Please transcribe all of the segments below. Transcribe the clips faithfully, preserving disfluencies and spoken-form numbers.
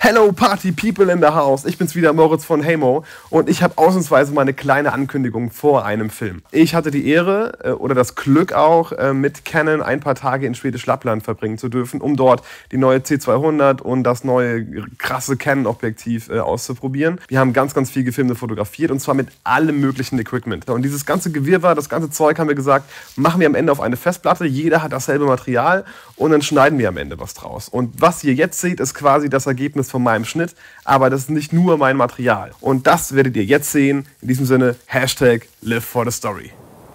Hello Party People in the House, ich bin's wieder, Moritz von Heymo, und ich habe ausnahmsweise mal eine kleine Ankündigung vor einem Film. Ich hatte die Ehre äh, oder das Glück auch, äh, mit Canon ein paar Tage in Schwedisch Lappland verbringen zu dürfen, um dort die neue C zweihundert und das neue krasse Canon-Objektiv äh, auszuprobieren. Wir haben ganz, ganz viel gefilmt und fotografiert, und zwar mit allem möglichen Equipment. Und dieses ganze Gewirrwarr, das ganze Zeug, haben wir gesagt, machen wir am Ende auf eine Festplatte, jeder hat dasselbe Material, und dann schneiden wir am Ende was draus. Und was ihr jetzt seht, ist quasi das Ergebnis von meinem Schnitt, aber das ist nicht nur mein Material. Und das werdet ihr jetzt sehen. In diesem Sinne, Hashtag Live for the Story.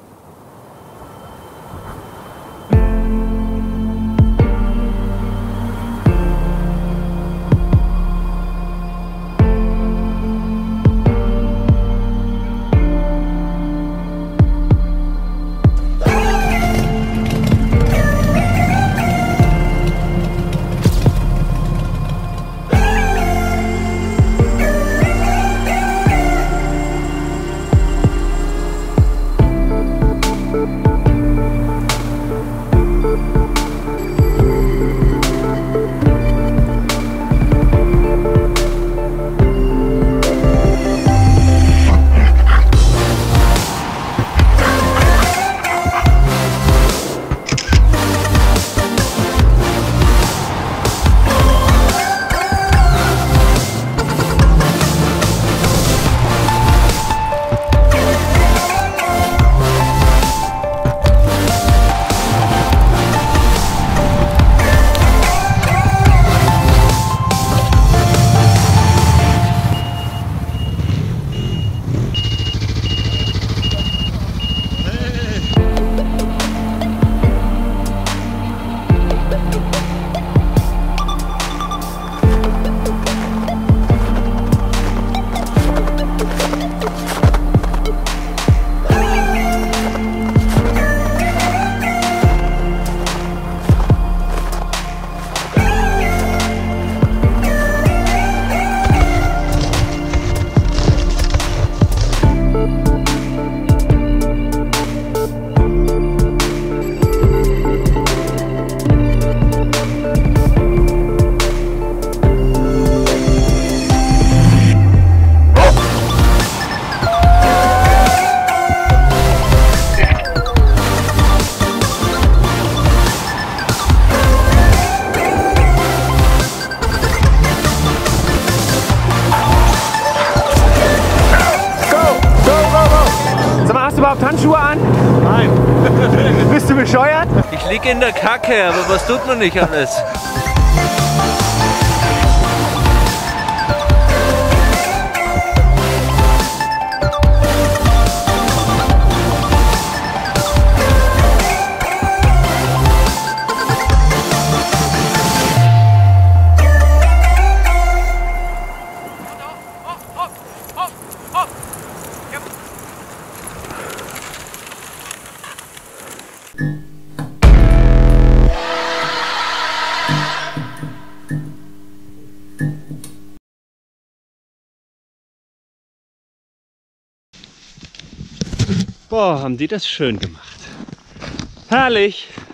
Überhaupt Handschuhe an? Nein. Bist du bescheuert? Ich liege in der Kacke, aber was tut man nicht alles? Boah, haben die das schön gemacht. Herrlich!